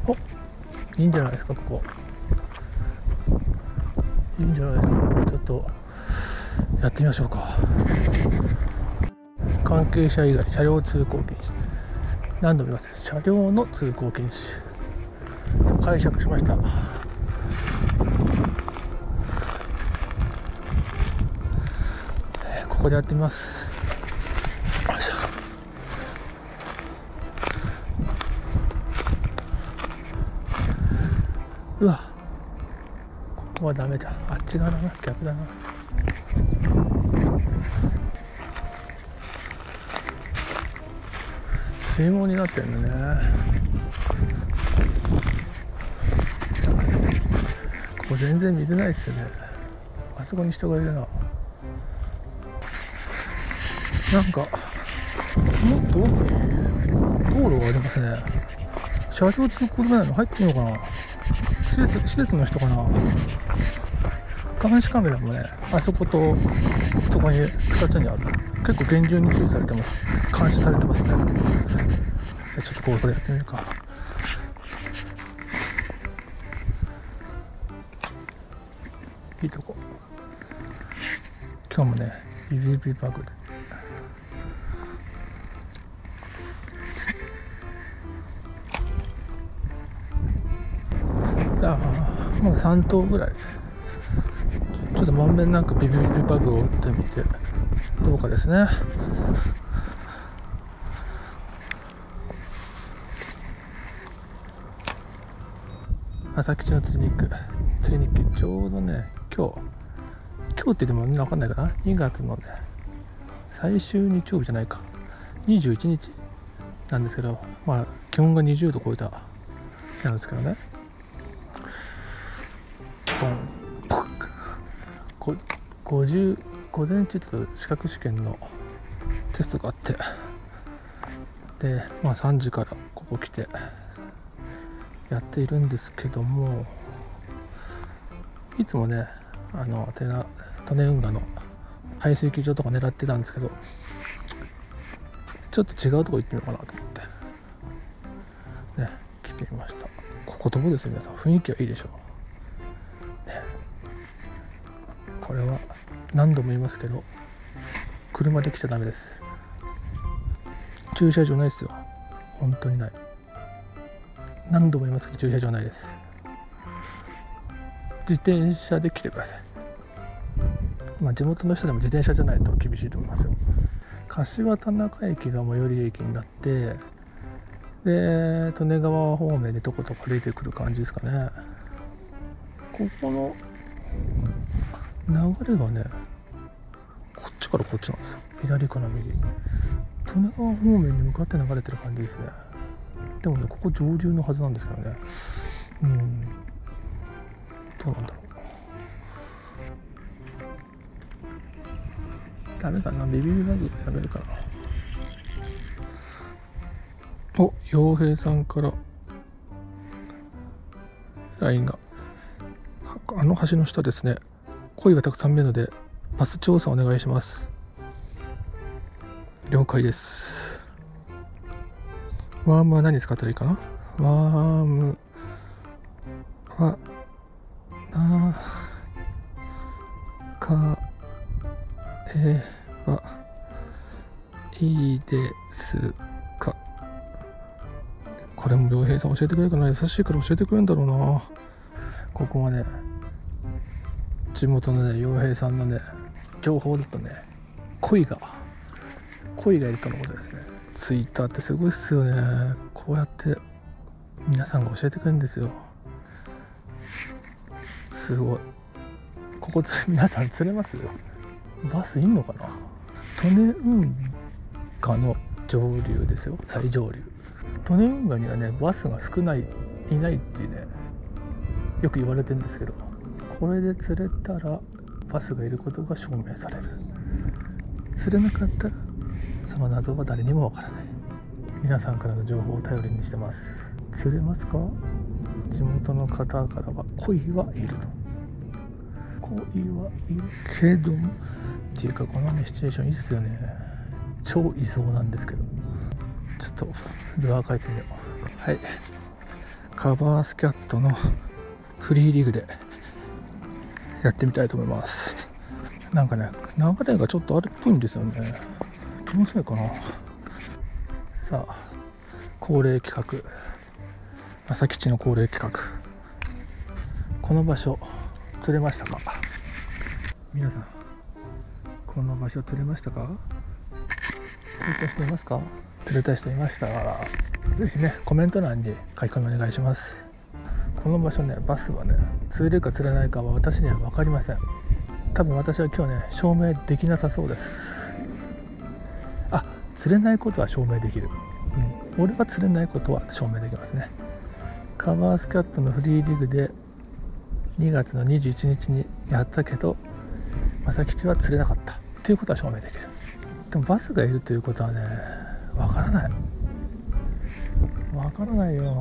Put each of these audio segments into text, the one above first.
お、いいんじゃないですか。ここいいんじゃないですか。ちょっとやってみましょうか。関係者以外車両通行禁止、何度も言います。車両の通行禁止と解釈しました。ここでやってみます。よいしょ。うわ、ここはダメじゃん。あっち側だな、逆だな。水門になってるんだね。ここ全然水ないっすよね。あそこに人がいるな。なんかもっと奥に道路がありますね。車両通行止めなの入ってんのかな。施設の人かな。監視カメラもね、あそことそこに2つにある。結構厳重に注意されてます。監視されてますね。じゃあちょっとここでやってみるか。いいとこ。今日もね、ビビビバグでまだ3頭ぐらい。ちょっとまんべんなくビビビバグを打ってみてどうかですね。朝吉の釣りに行く。ちょうどね、今日って言ってもみんな分かんないかな。2月のね最終日曜日じゃないか、21日なんですけど、まあ気温が20度超えたなんですけどね。50午前中ちょっと資格試験のテストがあって、でまあ3時からここ来てやっているんですけども、いつもね利根運河の排水機場とか狙ってたんですけど、ちょっと違うとこ行ってみようかなと思ってね来てみました。ここどこですよ皆さん。雰囲気はいいでしょう、ね、これは何度も言いますけど車で来ちゃダメです。駐車場ないですよ、本当にない。何度も言いますけど駐車場ないです。自転車で来てください。まあ地元の人でも自転車じゃないと厳しいと思いますよ。柏田中駅が最寄り駅になって、で利根川方面にとことか出てくる感じですかね。ここの流れがねこっちからこっちなんですよ。左から右、利根川方面に向かって流れてる感じですね。でもねここ上流のはずなんですけどね。どうなんだろう。ダメかな。ビビビバグやめるかな。お、洋平さんから LINE が、あの橋の下ですね、鯉がたくさん見るのでバス調査お願いします。了解です。ワームは何使ったらいいかな。ワームはいいですか。これも良平さん教えてくれるかな。優しいから教えてくれるんだろうな。ここはね地元のね良平さんのね情報だとね鯉がいるとのことですね。ツイッターってすごいっすよね。こうやって皆さんが教えてくれるんですよ。すごい。ここ皆さん釣れます？バスいんのかな。利根運河の上流ですよ、最上流。利根運河にはねバスがいないっていうねよく言われてるんですけど、これで釣れたらバスがいることが証明される。釣れなかったらその謎は誰にもわからない。皆さんからの情報を頼りにしてます。釣れますか？地元の方からは鯉はいると。鯉はいるけどもっていうか、このねシチュエーションいいっすよね。超いそうなんですけど、ちょっとルアー書いてみよう。はい、 カバースキャットのフリーリグでやってみたいと思います。なんかね、流れがちょっとあるっぽいんですよね。気のせいかな。さあ、恒例企画、朝吉の恒例企画、この場所釣れましたか？皆さん、この場所釣れましたか？釣れた人いますか？釣れた人いましたら、ぜひね、コメント欄に書き込みお願いします。この場所ね、バスはね、釣れるか釣れないかは私には分かりません。多分私は今日ね、証明できなさそうです。あ、釣れないことは証明できる。俺は釣れないことは証明できますね。カバースキャットのフリーリグで2月の21日にやったけど、朝吉は釣れなかったということは証明できる。でもバスがいるということはね、わからない。わからないよ。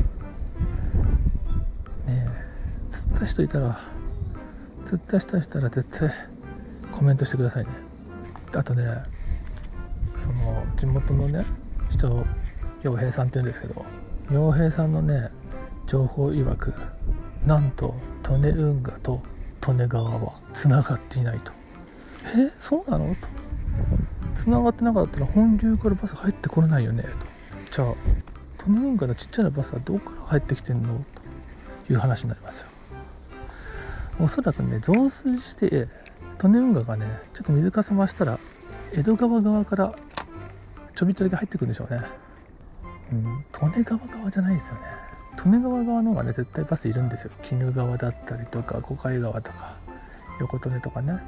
ねえ、釣った人いたら絶対コメントしてくださいね。あとね、その地元のね人、陽平さんって言うんですけど、陽平さんのね情報曰く、なんと利根運河と利根川はつながっていないと。そうなのと。つながってなかったら本流からバス入ってこれないよねと。じゃあ利根運河のちっちゃなバスはどこから入ってきてんのという話になりますよ。おそらくね、増水して利根運河がねちょっと水かさ増したら江戸川側からちょびっとだけ入ってくるんでしょうね。利根川側じゃないですよね。利根川側の方がね絶対バスいるんですよ。鬼怒川だったりとか五海川とか横利根とかね。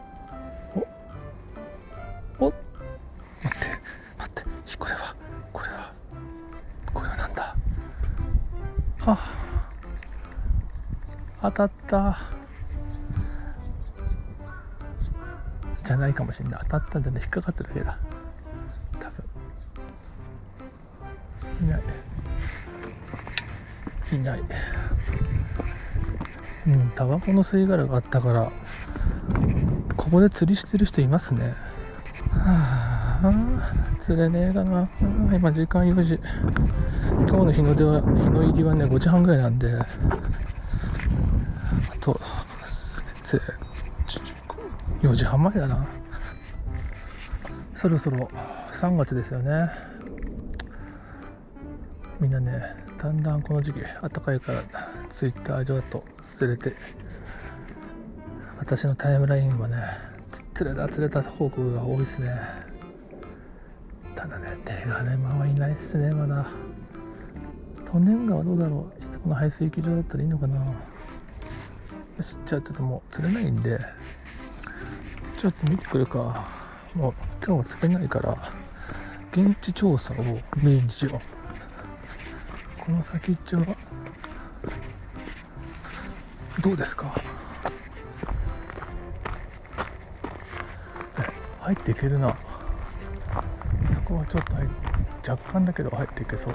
お待ってこれはなんだ。当たったじゃないかもしれない。当たったんじゃない、引っかかっただけだ多分。いない。タバコの吸い殻があったからここで釣りしてる人いますね。釣れねえかな。今時間4時。今日の日の入りはね5時半ぐらいなんで、あと4時半前だな。そろそろ3月ですよね。みんなね、だんだんこの時期暖かいからツイッター上と釣れて、私のタイムラインはね釣れた報告が多いですね。ただね、手がねはいないっすね。まだ利根川どうだろう。いつこの排水機場だったらいいのかな。よし、じゃあちょっともう釣れないんでちょっと見てくるか。もう今日は釣れないから現地調査をメインにしよう。この先っちょはどうですか。入っていけるな。そこはちょっと若干だけど入っていけそう。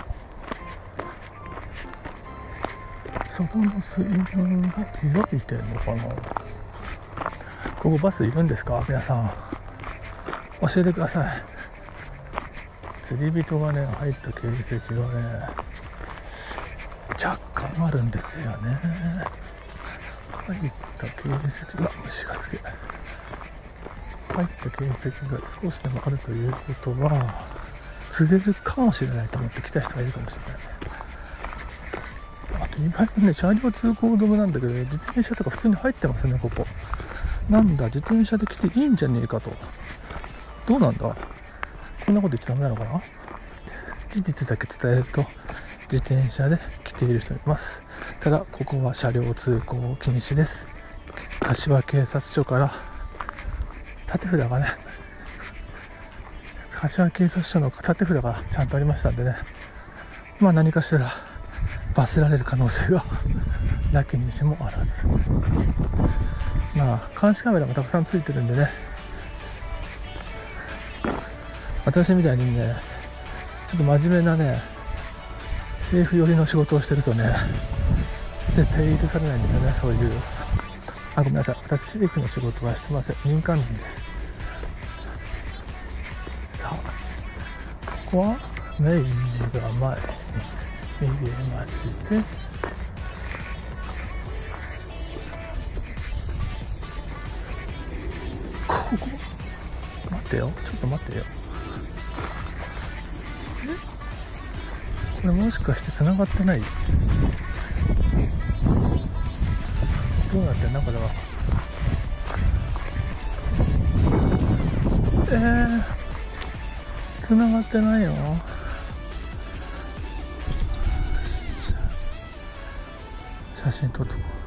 そこの水分が開いてんのかな。ここバスいるんですか皆さん、教えてください。釣り人がね入った形跡がね若干あるんですよね。入った形跡が、虫がすげえ。入った形跡が少しでもあるということは釣れるかもしれないと思って来た人がいるかもしれないね。あと意外とね車両通行止めなんだけど、自転車とか普通に入ってますね。ここなんだ、自転車で来ていいんじゃねえかと。どうなんだ、こんなこと言っちゃダメなのかな。事実だけ伝えると自転車で来ている人います。ただここは車両通行禁止です。柏警察署から立て札がね、柏警察署の立て札がちゃんとありましたんでね、まあ何かしら罰せられる可能性がなきにしもあらず。まあ監視カメラもたくさんついてるんでね、私みたいにねちょっと真面目なね政府寄りの仕事をしてるとね絶対許されないんですよね。そういうごめんなさい、私政府の仕事はしてません。民間人です。さあここは明治が前、 入れましてこ待ってよ、ちょっと待ってよ。これもしかして繋がってない？どうなってんだこれは。繋がってないよ。写真撮っとこう。